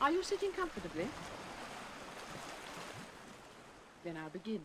Are you sitting comfortably? Then I'll begin.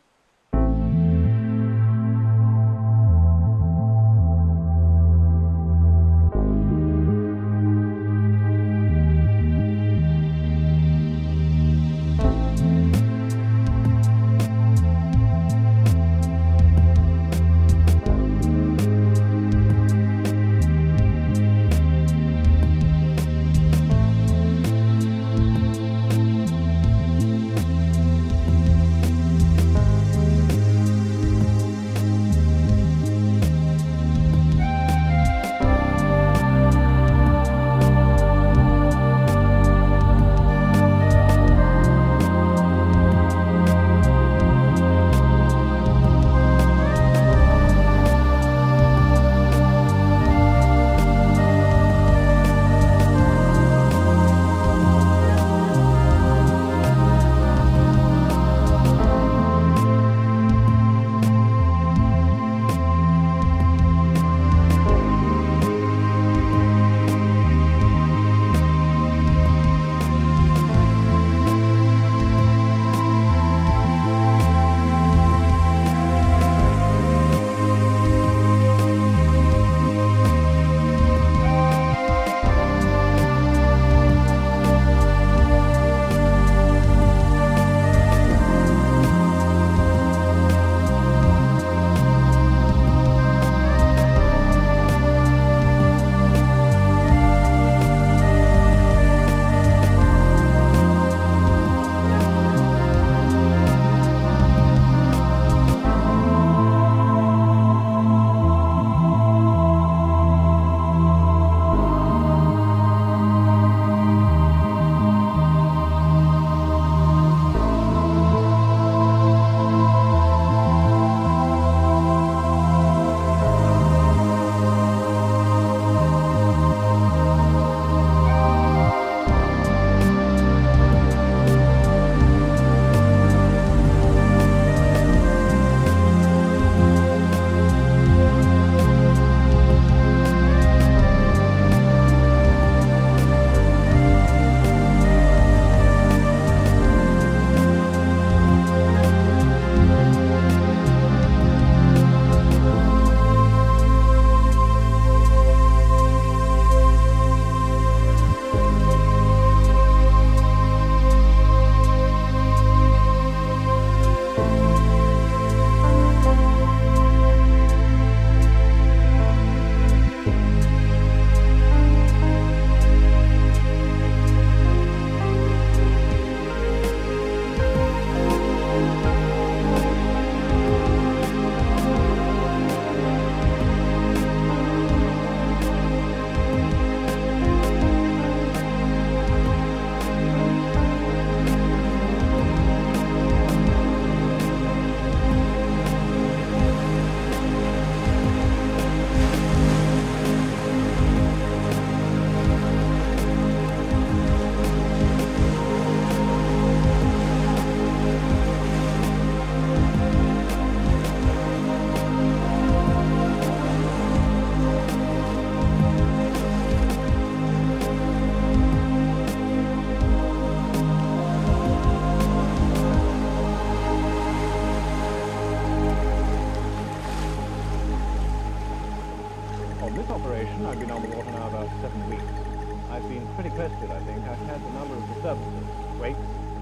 I've been on the water now about 7 weeks. I've been pretty close to it, I think. I've had a number of disturbances, wakes,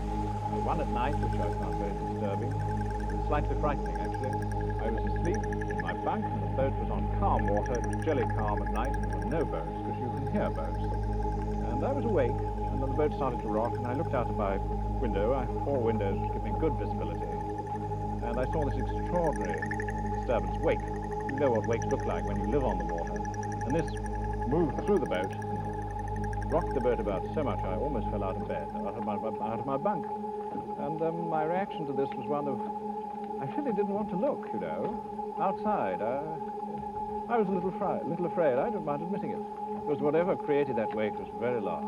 one at night, which I found very disturbing, slightly frightening, actually. I was asleep in my bunk, and the boat was on calm water. It was jolly calm at night, and there were no boats, because you can hear boats. And I was awake, and then the boat started to rock, and I looked out of my window. I have 4 windows which give me good visibility, and I saw this extraordinary disturbance, wake. You know what wakes look like when you live on the water. And this moved through the boat, rocked the boat about so much I almost fell out of bed, out of my bunk. And my reaction to this was one of, I really didn't want to look, you know, outside. I was a little afraid. I don't mind admitting it. Because whatever created that wake was very large.